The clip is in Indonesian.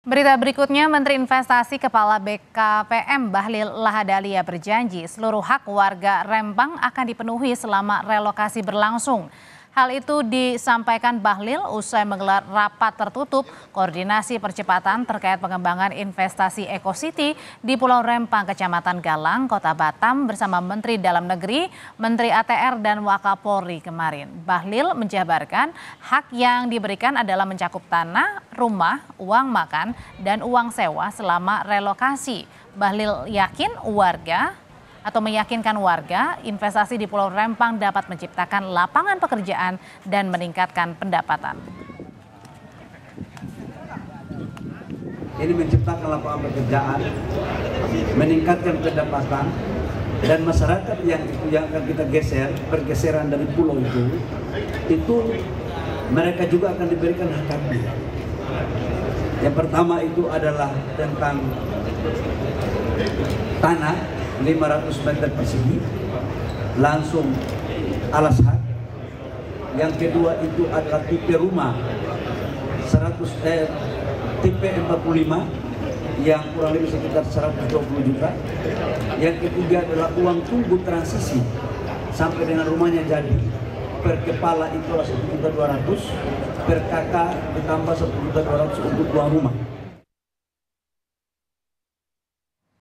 Berita berikutnya, Menteri Investasi Kepala BKPM Bahlil Lahadalia berjanji seluruh hak warga Rempang akan dipenuhi selama relokasi berlangsung. Hal itu disampaikan Bahlil usai menggelar rapat tertutup koordinasi percepatan terkait pengembangan investasi Eco City di Pulau Rempang, Kecamatan Galang, Kota Batam bersama Menteri Dalam Negeri, Menteri ATR dan Wakapolri kemarin. Bahlil menjabarkan hak yang diberikan adalah mencakup tanah, rumah, uang makan, dan uang sewa selama relokasi. Bahlil meyakinkan warga investasi di Pulau Rempang dapat menciptakan lapangan pekerjaan dan meningkatkan pendapatan. Ini menciptakan lapangan pekerjaan, meningkatkan pendapatan, dan masyarakat yang akan kita pergeseran dari pulau itu mereka juga akan diberikan hak haknya. Yang pertama itu adalah tentang tanah 500 meter persegi langsung alas hak. Yang kedua itu adalah tipe rumah tipe 45 yang kurang lebih sekitar 120 juta. Yang ketiga adalah uang tunggu transisi sampai dengan rumahnya jadi. Per kepala itu 1.200.000, per kakak ditambah 1.200.000 untuk uang rumah.